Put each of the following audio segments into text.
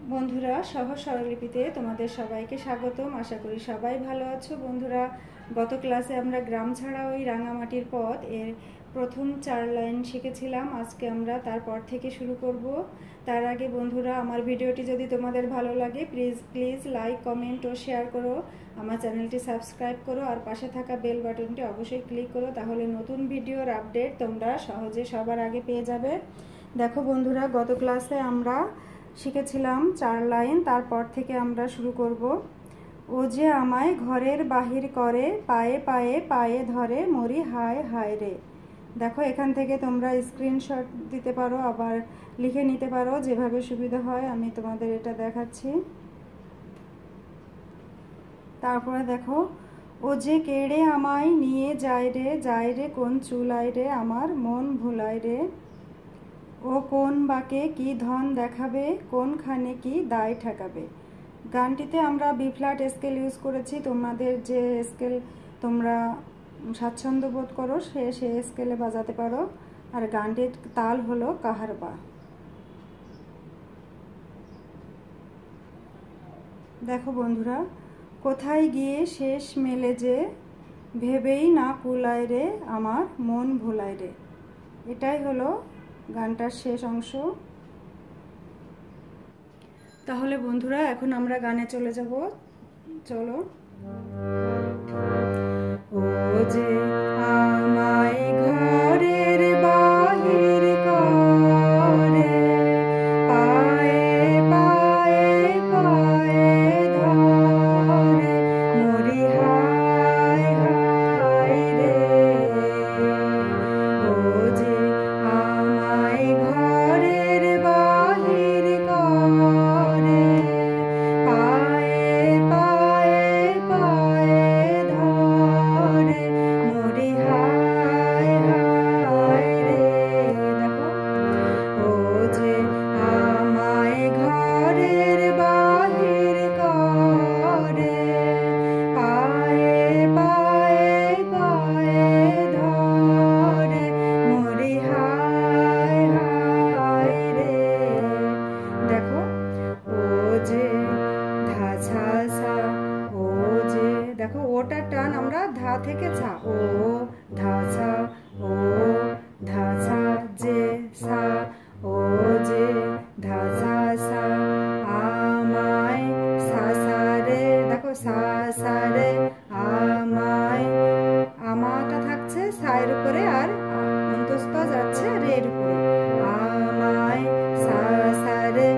বন্ধুরা, সহজ স্বরলিপিতে তোমাদের সবাইকে স্বাগতম। আশা করি সবাই ভালো আছো। বন্ধুরা, গত ক্লাসে আমরা গ্রাম ছাড়া ওই রাঙামাটির পথ এর প্রথম 4 লাইন শিখেছিলাম। আজকে আমরা তারপর থেকে শুরু করব। তার আগে বন্ধুরা, আমার ভিডিওটি যদি তোমাদের ভালো লাগে প্লিজ লাইক, কমেন্ট ও শেয়ার করো। আমার চ্যানেলটি সাবস্ক্রাইব করো আর পাশে থাকা বেল বাটনটি অবশ্যই ক্লিক করো, তাহলে নতুন ভিডিওর আপডেট তোমরা সহজে সবার আগে পেয়ে যাবে। দেখো বন্ধুরা, গত ক্লাসে আমরা শিখেছিলাম 4 লাইন, তারপর থেকে আমরা শুরু করব। ও যে আমায় ঘরের বাহির করে, পায়ে পায়ে পায়ে ধরে, মরি হায় হায় রে। দেখো, এখান থেকে তোমরা স্ক্রিনশট দিতে পারো, আবার লিখে নিতে পারো, যেভাবে সুবিধা হয়। আমি তোমাদের এটা দেখাচ্ছি। তারপরে দেখো, ও যে কেড়ে আমায় নিয়ে যায় রে কোন চুলায় রে, আমার মন ভুলায় রে। ও কোন বাকে কি ধন দেখাবে, কোনখানে কি দায় ঠেকাবে। গানটিতে আমরা বি ফ্ল্যাট স্কেল ইউজ করেছি। তোমাদের যে স্কেল তোমরা স্বাচ্ছন্দ্য বোধ করো সে স্কেলে বাজাতে পারো। আর গানটির তাল হলো কাহারবা। দেখো বন্ধুরা, কোথায় গিয়ে শেষ মেলে যে, ভেবেই না কুলায় রে, আমার মন ভোলায় রে। এটাই হলো গানটার শেষ অংশ। তাহলে বন্ধুরা, এখন আমরা গানে চলে যাব। চলো। ও যে আমায় ঘরের বাহির করে, পায়ে পায়ে পায়ে ধরে, মরি হায় হায় রে। ও যে আমায় ঘরের বাহির করে, পায়ে পায়ে পায়ে ধরে, মরি হায় হায় রে। দেখো, ও যে আমায় ঘরের বাহির করে, পায়ে পায়ে পায়ে ধরে, মরি হায় হায় রে। দেখো, ও যে ধাছা সা, ও যে, দেখো ওটা টান আমরা ধা থেকে ছা, ও ধাছা, ও ধাছা যে সা, ও যে ধাছা সা, আমায় সা সা রে। দেখো সা সা রে, আমায়, আমাটা থাকছে সায়ের উপরে আর অন্তস্থ যাচ্ছে রের উপরে, আমায় সা সা রে।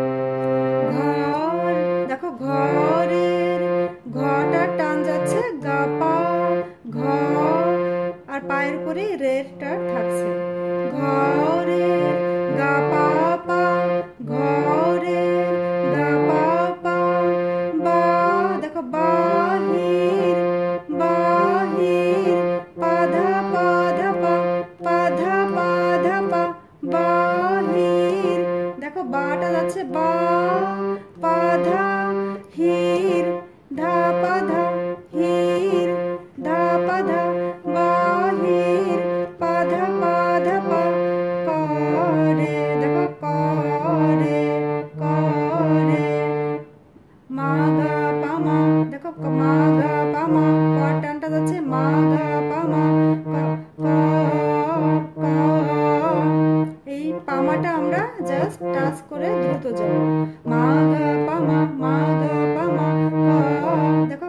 ঘর, দেখো ঘরের, ঘটার টান যাচ্ছে গা পা, ঘর আর পায়ের উপরে রের টান থাকছে। ঘরের গা পা পা, ঘরের গা পা পা, বা, দেখো বাহির, বাহির পাধা পাধা পা, পাধা পাধা পা, বাহির। দেখো বাটা যাচ্ছে বা, পাধা হির, ধা পাধা হির, ধা পাধা, বাহির পাধা পাধা পা, করে। দেখো করে, করে, মা গা পা মা। দেখো মা গা পা মা, ক টানটা যাচ্ছে মা গা পা মা, এই পামাটা আমরা জাস্ট টাচ করে দ্রুত যাব। মা গা পা মা, মা গা পা মা, দেখো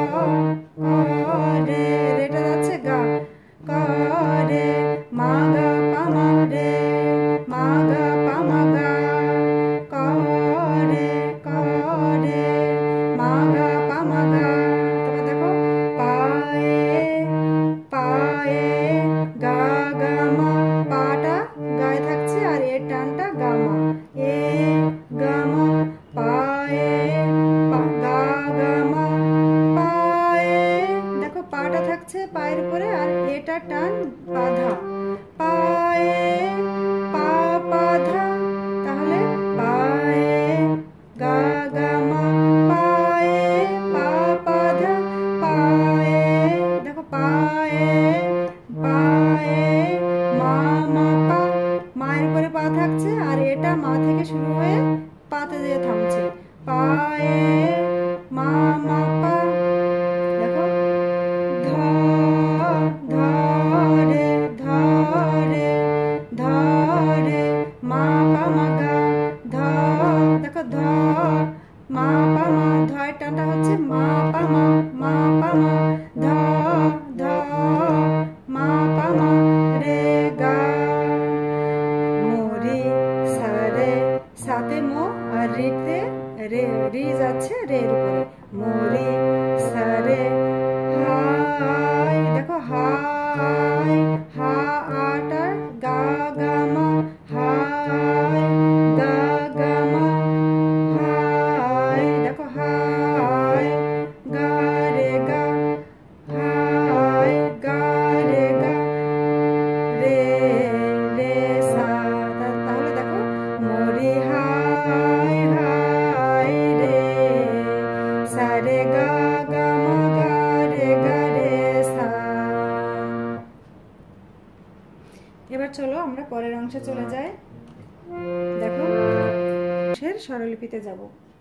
রে, রেটা যাচ্ছে গা, রে, মা গা পা মা রে, মা গা পা মা গা, রে, মা গা পা মা গা। তারপর দেখো পায়ে পায়ে গা গা মা, পাটা গায়ে থাকছে আর এর টানটা গা মা, এ গা মা, পায়ে গা গা মা, পায়ে। দেখো পাটা থাকছে পায়ের উপরে আর এটা টান বাধা, পায়ে পা বাধা। তাহলে পায়ে গা গা মা, পায়ে পা বাধা, পায়ে। দেখো পায়ে পায়ে মা মা পা, মায়ের উপরে পা থাকছে আর এটা মা থেকে শুরু হয়ে পাতে দিয়ে থামছে, পায়ে মা মা পা, দেখো ধা ধরে ধরে ধরে মা পা মা গা ধা, দেখো ধা মা পা মা, ধয় টাটা হচ্ছে মা পা মা পা মা, ধা ধা মা পা মা রে গা, মোরে সারে সাথে মো আর রিতে রে, রি যাচ্ছে রে এর উপরে, মোরে সারে হাই, দেখো হাই হা আটা গা গা মা, হাই গা গা মা, হাই দেখো হাই গা রে গা, হাই গা রে গা রে রে সা, তাহলে দেখো মোরে হাই হাই রে সা রে গা গা মা গা রে সা। এবার চলো আমরা পরের অংশে চলে যাই। দেখো স্বরলিপিতে যাব।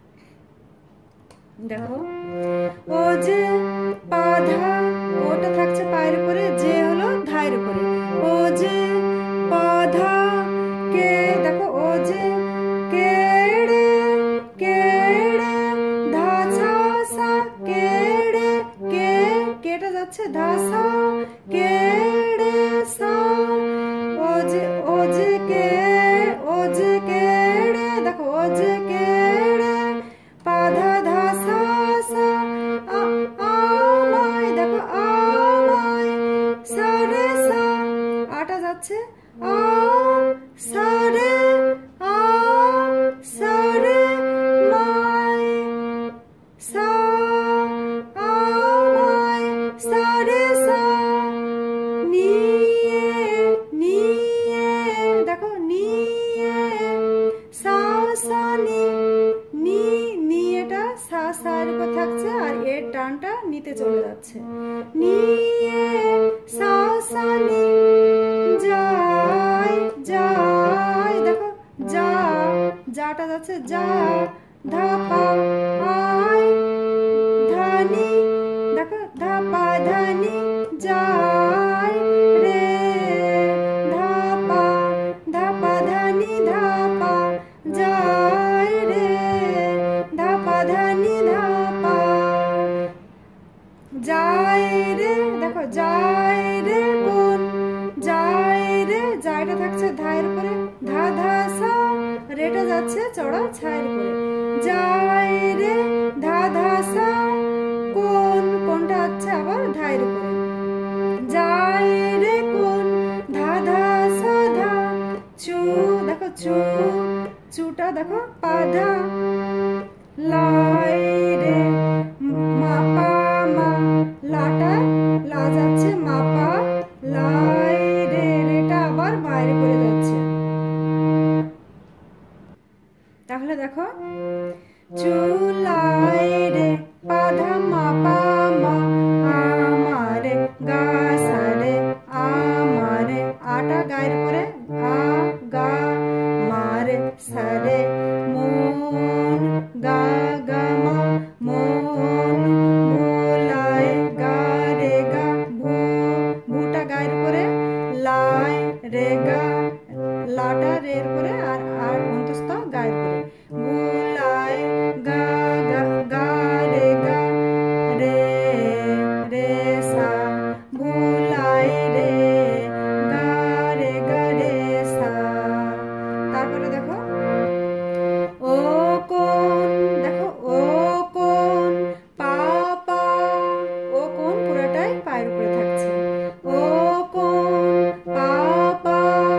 দেখো ও যে পাধা, ওটা থাকছে পায়ের উপরে, যে হলো ধায়ের উপরে, ও যে পাধা কে, দেখো ও যে কেড়ে কেড়ে ধা ছা সা, কেড়ে কে, কেটা যাচ্ছে ধা সা, কেড়ে সা, ও যে কে, ও যে কেড়ে, দেখো ও যে কেড়ে পাধা ধা সা সা, আমায়, দেখো আমায় সা রে সা, আটা যাচ্ছে আ সা রে, আ সা রে মায় সা, আমায় সা রে সা, নিয়ে নিয়ে, দেখো নিয়ে সা সা নি, নি এটা সা সার উপর থাকছে আর এর টানটা নিতে চলে যাচ্ছে, নিয়ে সা সা নি, যাই যাই, দেখো যা, যাটা যাচ্ছে যা, ধা পা আয় ধানি, দেখো ধা পা ধানি, যাই রে ধা পা ধানি, ধা পা যাই রে ধা পা ধানি, ধা পা যাই রে, দেখো যাই রে কোন, যাই রে, যাইটা থাকছে ধায়ের উপরে, ধা ধা সা, রেটা যাচ্ছে চড়া ছায়ের উপরে, যাই রে ধা ধা সা, কোন, কোনটা আছে আবার ধায়ের উপরে, যাই রে কোন ধা ধা সা ধা, চু, দেখো চু, চুটা দেখো পাধা, লাই রে মা পা মা, লাটা লা যাচ্ছে মা পা, লাই রে, রেটা আবার বাইরে করে যাচ্ছে, তাহলে দেখো চুলাই রে পাধা মা পা মা, আমারে গা সা রে, আমারে আটা গায়ের পরে আ গা মারে সা রে, মন গা গা মা, মন মোলাই গা রে গা, ভু, ভুটা গায়ের পরে লাই রে গা, লাটা রের পরে আর অন্তস্থ গায়ের পরে, ভুলাই গা গা গা রে গা রে রে সা, ভুলাই রে গা রে সা, তারপরে দেখো ও কোন, দেখো ও কোন পা পা, ও কোন পুরোটাই পায়ের উপরে থাকছে, ও কোন পা পা,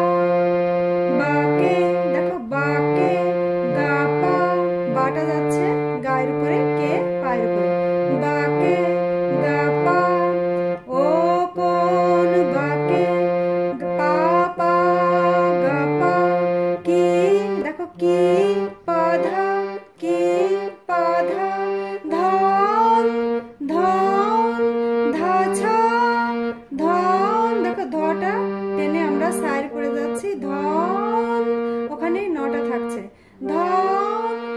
বাকে, দেখো বাকে গা পা, বাটা যাচ্ছে গায়ের উপরে, কে পায়ের উপরে, বাকে গা পা, ও কোন বাকে পা পা গা পা, কি, দেখো কি পাধা, কি পাধা, ধান ধান ধা ছা, ধান, দেখো ধটা টেনে আমরা সাইড করে যাচ্ছি, ধান ওখানে নটা থাকছে, ধান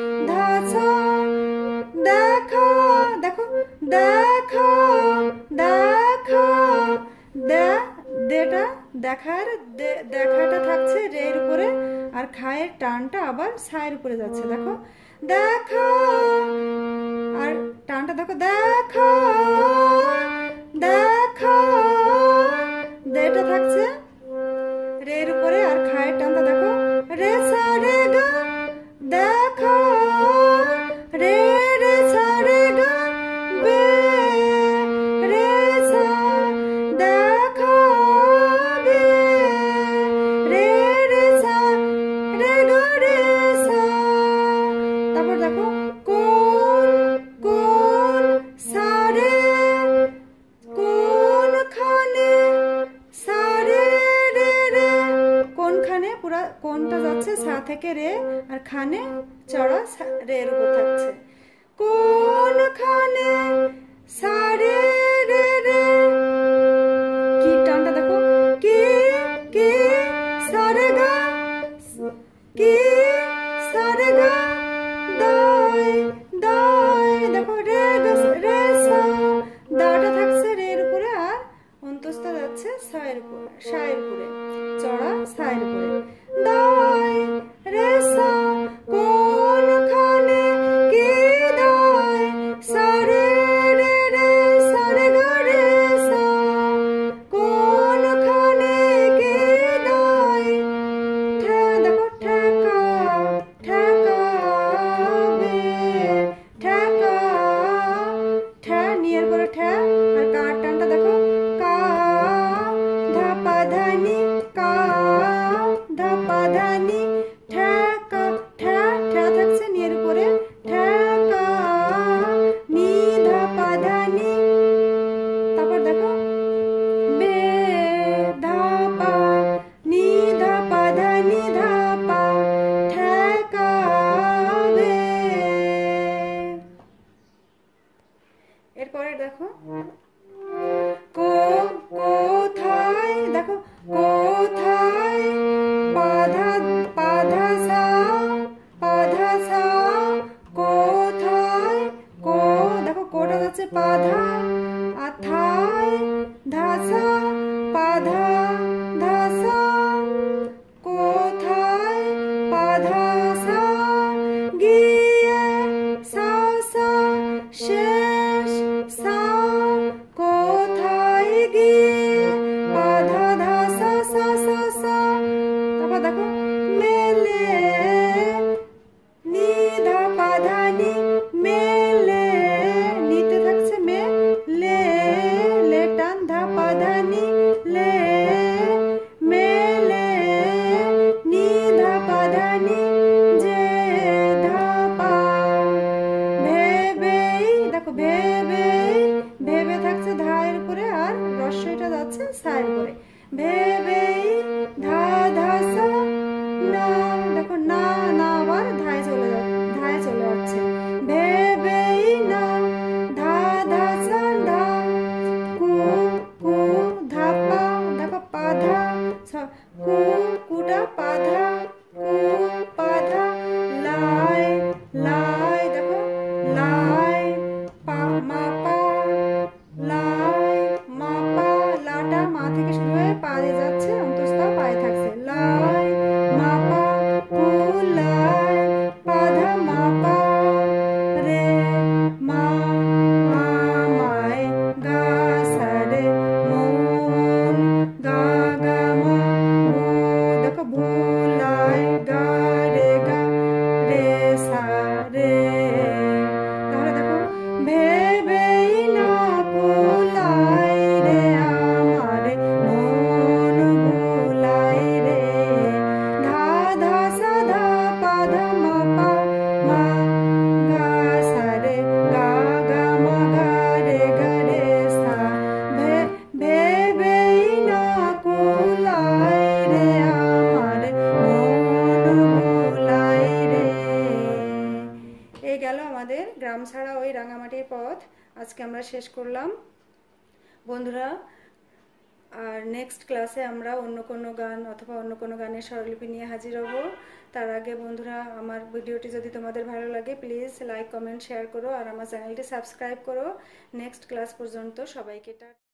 দেখো দেখো, দেটা দেখাটা থাকছে রের উপরে, আর খায়ের টানটা আবার সায়ের উপরে যাচ্ছে। দেখো দেখো, আর টানটা দেখো দেখো দেখো, দেটা থাকছে রের উপরে, আর খায়ের টানটা দেখো রে সা রে গা, দেখো রে রে সা রে গা বে রে সা, দেখো বে রে রে সা রে গা রে সা। তারপর দেখো কোন কোন সা রে, কোনখানে সা রে রে রে, কোনখানে পুরা কোনটা যাচ্ছে সা থেকে রে, আর খানে চড়া রে এর উপর থাকছে। কোনখানে সা রে রে রে, কি টানটা দেখো কি কি সা রে গা, কি সা রে গা দাই দাই, দেখো রে রে সা, দাটা থাকছে রের উপরে, আর অন্তস্থ যাচ্ছে সায়ের উপরে, সায়ের উপরে চড়া সায়ের উপরে। দাই রে সা, কোনখানে কি দাই সা রে রে রে সা রে গা রে সা, কোনখানে কি দাই, দেখো ঠেকা ঠেকাবে, ঠেকা ঠ্যা নিয়ের পরে ঠ্যা, আর কার টানটা দেখো কা ধাপা ধানি, কা ধাপা ধানি, ঠেকা ঠ্যা, ঠ্যা থাকছে নিয়ের উপরে, ঠেকা নি ধাপা ধানি। তারপর দেখো বে ধাপা নি ধাপা ধানি ধাপা, ঠেকাবে। এরপরে দেখো কোথায়, দেখো কোথায় পাধা পাধা সা পাধা সা, কোথায় কো, দেখো কোটা যাচ্ছে পাধা, আর থায় ধাসা পাধা ধাসা, কোথায় পাধা সা গিয়ে সা সা শেষ সা, কোথায় গিয়ে পাধা ধাসা সা সা সা। তারপর দেখো মেলে নি ধাপা ধানি, মেলে নিতে থাকছে মে লে, লে টান ধাপা ধানি লে, মেলে নি ধাপা ধানি যে ধাপা, ভেবেই দেখো ভেবেই, ভেবে থাকছে ধায়ের উপরে, আর রস্যইটা যাচ্ছে সায়ের উপরে। ভেবেই ধা ধাসা না, দেখো না না আবার ধায় চলে যাচ্ছে। ভেবেই না ধা ধাসা ধা, কু কু ধাপা, দেখো পাধা কু কুটা পাধা, কু পাধা লাই লাই, দেখো লাই পা মা পা, লাই মা পা, লাটা মা থেকে শুরু হয়ে পা দিয়ে যাচ্ছে, অন্তস্থ পায়ে থাকছে। লাই মা পা কু লাই পাধা মা পা রে মা মায় গা সা রে মন গা গা মা মো, দেখো ভুলাই গা রে গা রে সা রে। তাহলে দেখো ভেবেই না কুলাই রে আমারে মন ভুলাই রে, ধা ধা সা ধা পা ধা মা পা মা গা সা রে গা গা মা গা রে সা, ভেবেই না কুলাই রে আমারে মন ভুলাই রে। এই গেল আমাদের গ্রাম ছাড়া ওই রাঙামাটির পথ, আজকে আমরা শেষ করলাম। বন্ধুরা আর নেক্সট ক্লাসে আমরা অন্য কোনো গান অথবা অন্য কোনো গানের স্বরলিপি নিয়ে হাজির হব। তার আগে বন্ধুরা, আমার ভিডিওটি যদি তোমাদের ভালো লাগে প্লিজ লাইক, কমেন্ট, শেয়ার করো আর আমার চ্যানেলটি সাবস্ক্রাইব করো। নেক্সট ক্লাস পর্যন্ত সবাইকে